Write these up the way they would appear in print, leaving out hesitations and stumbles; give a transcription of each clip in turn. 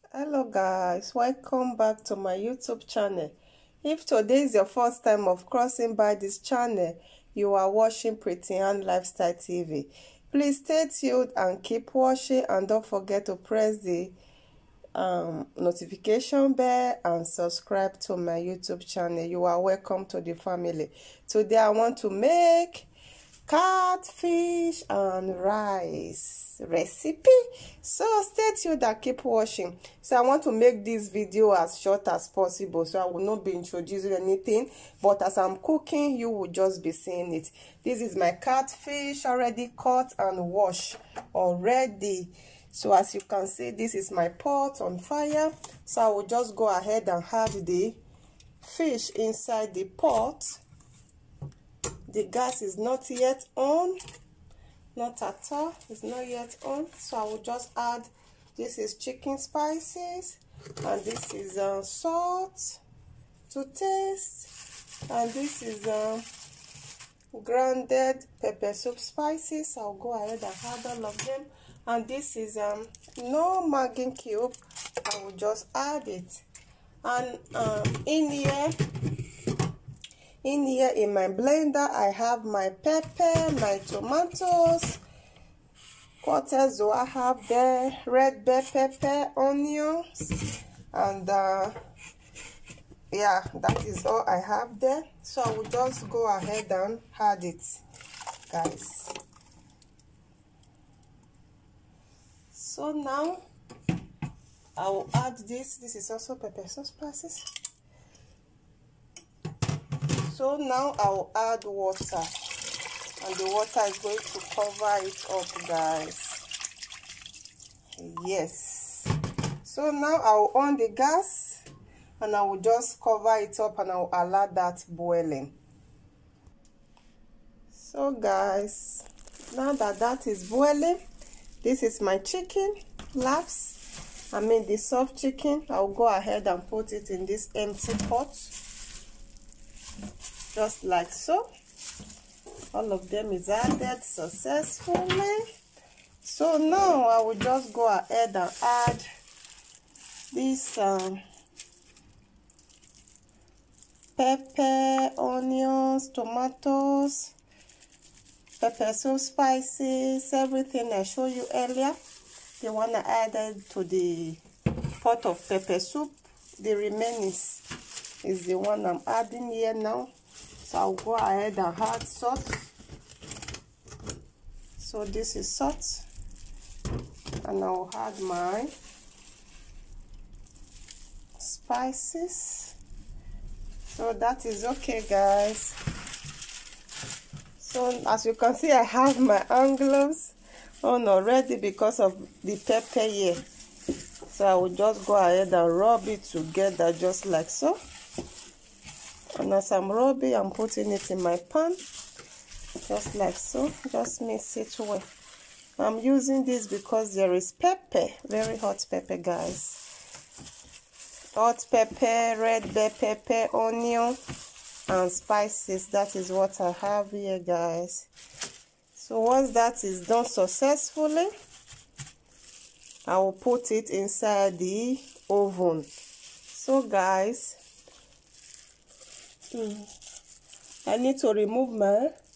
Hello guys, welcome back to my YouTube channel. If today is your first time of crossing by this channel, you are watching Pretty Ann Lifestyle TV. Please stay tuned and keep watching, and don't forget to press the notification bell and subscribe to my YouTube channel. You are welcome to the family. Today I want to make catfish and rice recipe, so stay tuned and keep watching. So I want to make this video as short as possible, so I will not be introducing anything, but as I'm cooking you will just be seeing it. This is my catfish already cut and washed already. So as you can see, this is my pot on fire, so I will just go ahead and add the fish inside the pot. The gas is not yet on, not at all, it's not yet on. So I will just add, this is chicken spices, and this is salt to taste, and this is grounded pepper soup spices. I'll go ahead and add all of them, and this is no Maggi Cube. I will just add it. And in here in my blender I have my pepper, my tomatoes, quarters do I have there, red bell pepper, onions, and yeah, that is all I have there. So I will just go ahead and add it, guys. So now I will add this is also pepper sauce spices. So now I will add water, and the water is going to cover it up, guys. Yes. So now I will on the gas, and I will just cover it up, and I will allow that boiling. So guys, now that is boiling, this is my chicken laps. I mean the soft chicken. I will go ahead and put it in this empty pot. Just like so. All of them is added successfully. So now I will just go ahead and add this pepper, onions, tomatoes, pepper soup spices, everything I showed you earlier. The one I added to the pot of pepper soup, the remaining is the one I'm adding here now. So I'll go ahead and add salt. So this is salt, and I'll add my spices. So that is okay, guys. So as you can see, I have my hand gloves on already because of the pepper here. So I will just go ahead and rub it together just like so. And as I'm rubbing, I'm putting it in my pan, just like so. Just mix it well. I'm using this because there is pepper, very hot pepper, guys. Hot pepper, red bell pepper, onion, and spices. That is what I have here, guys. So once that is done successfully, I will put it inside the oven. So guys, I need to remove my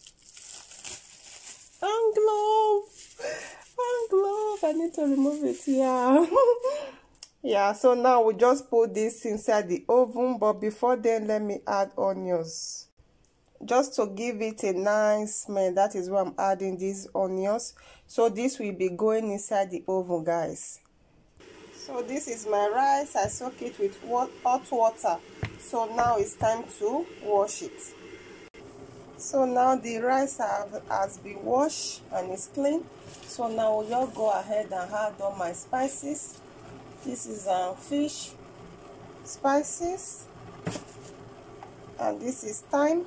hand glove. I need to remove it here. Yeah, so now we just put this inside the oven, but before then let me add onions just to give it a nice smell. That is why I'm adding these onions. So this will be going inside the oven, guys. So this is my rice. I soak it with hot water. So now it's time to wash it. So now the rice has been washed and is clean. So now we'll just go ahead and add all my spices. This is fish spices, and this is thyme.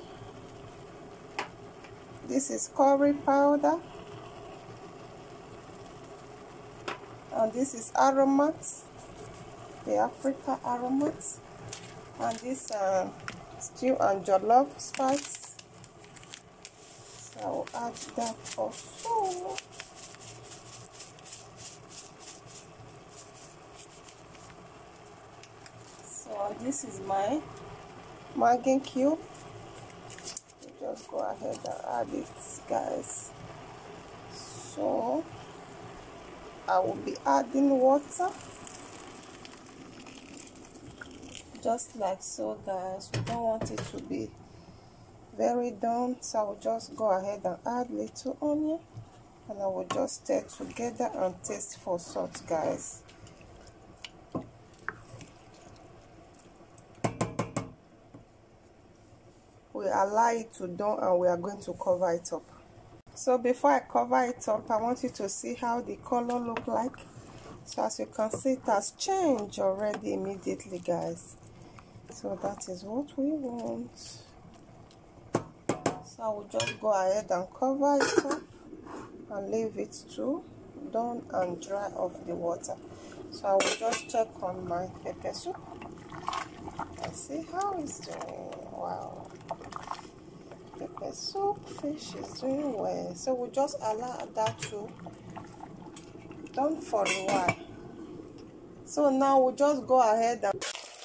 This is curry powder, and this is aromat, the Africa aromat, and this stew and jollof spice. So I will add that also. now this is my Maggi Cube. Just go ahead and add it, guys. So I will be adding water, just like so, guys. We don't want it to be very done, so I will just go ahead and add little onion, and I will just stir together and taste for salt, guys. We allow it to done, and we are going to cover it up. So before I cover it up, I want you to see how the color look like. So as you can see, it has changed already immediately, guys. So that is what we want. So I will just go ahead and cover it up and leave it to done and dry off the water. So I will just check on my pepper soup and see how it's doing. Wow, pepper soup fish is doing well. So we'll just allow that to done for a while. So now we'll just go ahead and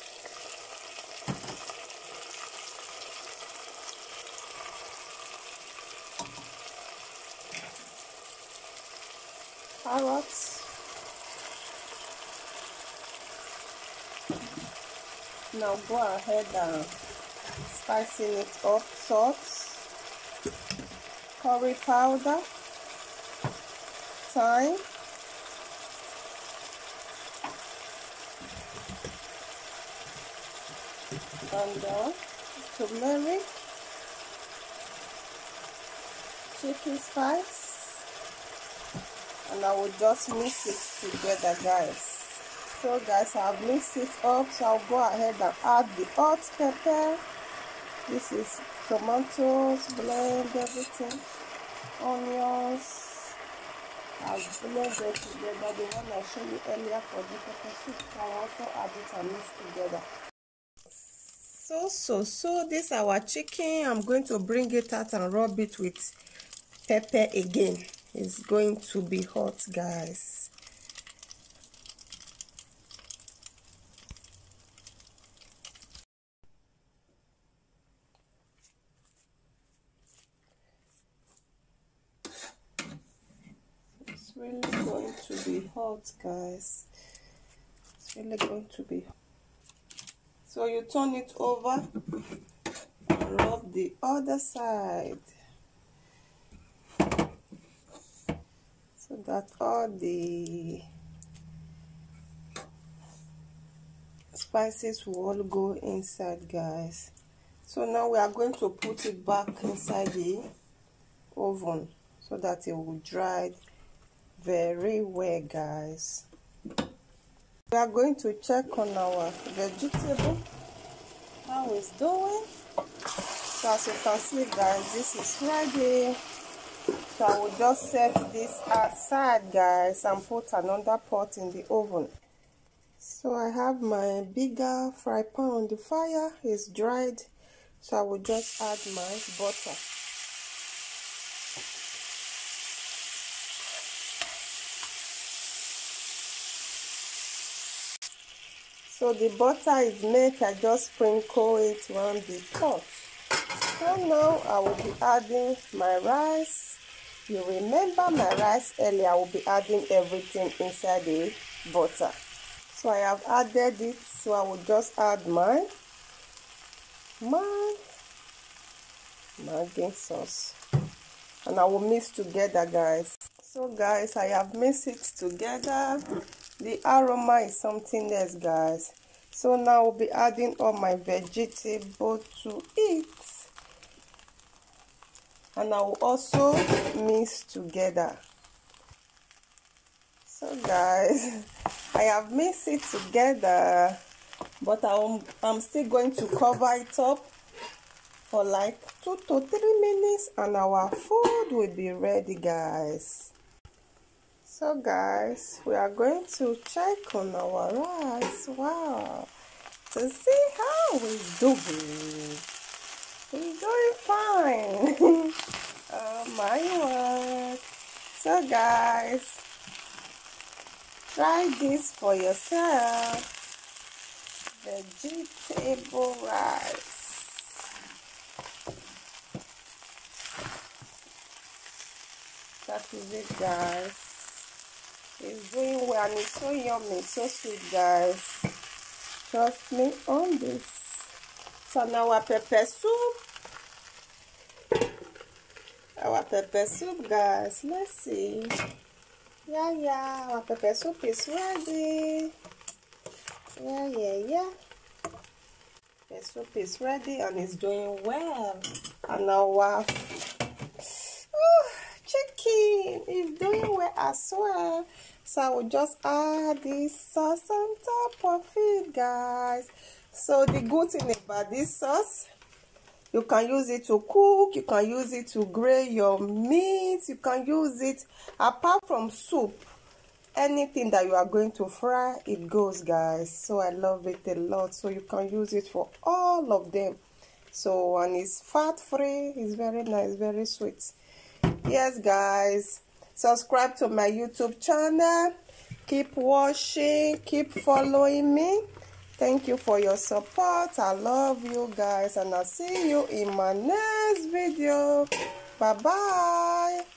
carrots. Now go ahead and spicing it up, salt, curry powder, thyme, and turmeric, chicken spice, and I will just mix it together, guys. So guys, I've mixed it up, so I'll go ahead and add the hot pepper. This is tomatoes, blend everything, onions. I'll blend it together, the one I showed you earlier for the pepper soup. I'll also add it and mix together. So this is our chicken. I'm going to bring it out and rub it with pepper again. It's going to be hot, guys. It's really going to be hot, guys. It's really going to be hot. So you turn it over and rub the other side, so that all the spices will all go inside, guys. So now we are going to put it back inside the oven so that it will dry very well, guys. We are going to check on our vegetable, how it's doing. So as you can see, guys, this is ready. So I will just set this aside, guys, and put another pot in the oven. So I have my bigger fry pan on the fire. It's dried, so I will just add my butter. So the butter is made, I just sprinkle it around the pot. So now I will be adding my rice. You remember my rice earlier, I will be adding everything inside the butter. So I have added it, so I will just add my Maggi sauce. And I will mix together, guys. So guys, I have mixed it together. The aroma is something else, guys. So now I'll be adding all my vegetables to it, and I will also mix together. So guys, I have mixed it together, but I'm still going to cover it up for like 2 to 3 minutes, and our food will be ready, guys. So guys, we are going to check on our rice. Wow, to see how it's doing. It's doing fine. Oh my word. So guys, try this for yourself. vegetable rice. That is it, guys. It's doing well and it's so yummy, so sweet, guys. Trust me on this. So now our pepper soup. Our pepper soup, guys. Let's see. Yeah, our pepper soup is ready. Yeah. The soup is ready and it's doing well. And our chicken is doing well as well. So I will just add this sauce on top of it, guys. So the good thing about this sauce, you can use it to cook, you can use it to grate your meat, you can use it apart from soup. Anything that you are going to fry, it goes, guys. So I love it a lot. So you can use it for all of them. So, and it's fat free, it's very nice, very sweet. Yes, guys, subscribe to my YouTube channel. Keep watching, keep following me. Thank you for your support. I love you guys, and I'll see you in my next video. Bye bye.